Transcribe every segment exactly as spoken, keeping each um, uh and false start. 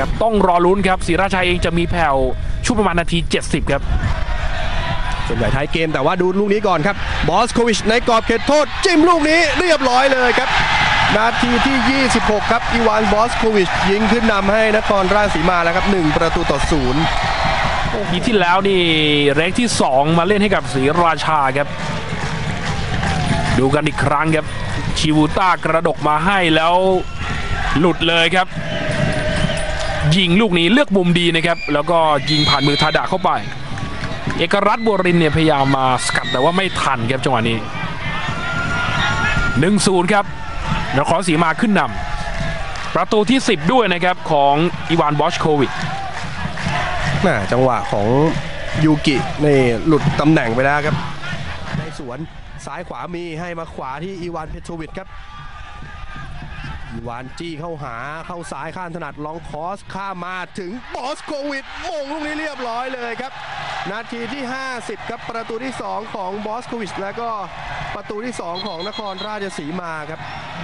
ครับต้องรอลุ้นครับศรีราชาเองจะมีแผ่วช่วงประมาณนาทีเจ็ดสิบครับส่วนใหญ่ท้ายเกมแต่ว่าดูลูกนี้ก่อนครับบอสโควิชในกรอบเขตโทษจิ้มลูกนี้เรียบร้อยเลยครับนาทีที่ยี่สิบหกครับอีวานบอสโควิชยิงขึ้นนำให้นครราชสีมาแล้วครับหนึ่งประตูต่อศูนย์ปีที่แล้วนี่เรกที่สองมาเล่นให้กับศรีราชาครับดูกันอีกครั้งครับชิวูต้ากระดกมาให้แล้วหลุดเลยครับยิงลูกนี้เลือกมุมดีนะครับแล้วก็ยิงผ่านมือทาดะเข้าไปเอกรัตน์บัวรินเนี่ยพยายามมาสกัดแต่ว่าไม่ทันครับจังหวะนี้ หนึ่งศูนย์ ครับนครศรีมาขึ้นนำประตูที่สิบด้วยนะครับของอีวานบอชโควิชจังหวะของยูกินี่หลุดตำแหน่งไปแล้วครับในสวนซ้ายขวามีให้มาขวาที่อีวานเพโทรวิชครับอีวานจี้เข้าหาเข้าซ้ายข้างถนัดลองคอสข้ามมาถึงบอสโควิชมงลูกนี้เรียบร้อยเลยครับนาทีที่ห้าสิบครับประตูที่สองของบอสโควิชแล้วก็ประตูที่สองของนครราชสีมาครับ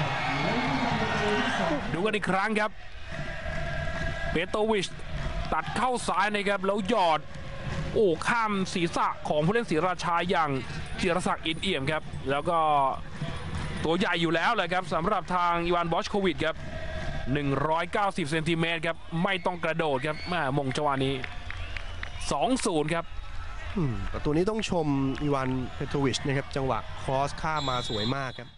ดูกันอีกครั้งครับเปโตวิชตัดเข้าซ้ายนะครับแล้วหยอดโอ้ข้ามศีรษะของผู้เล่นศรีราชาอย่างจิรศักดิ์อินเอี่ยมครับแล้วก็ตัวใหญ่อยู่แล้วเลยครับสำหรับทางอีวานบอชโควิชครับหนึ่งร้อยเก้าสิบเซนติเมตรครับไม่ต้องกระโดดครับแม่มงจังหวะนี้ สองศูนย์ ครับประตูนี้ต้องชมอีวานเพโทรวิชนะครับจังหวะครอสข้ามมาสวยมากครับ